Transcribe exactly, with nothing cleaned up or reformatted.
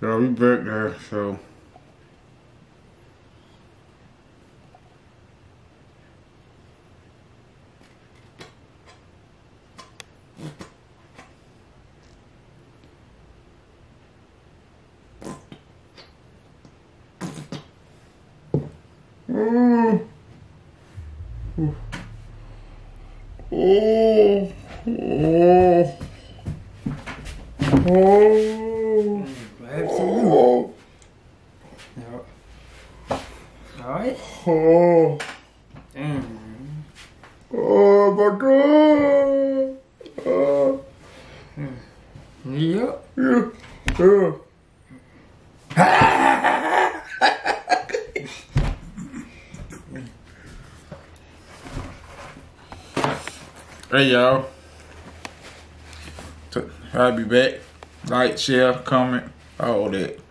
So we back there, so. Mm. Oh, oh, oh, What happened to you? oh, Yeah. Alright? oh, Damn. oh, my God. Oh, Yep. yeah, yeah. Hey y'all, I'll be back. Like, share, comment, all that.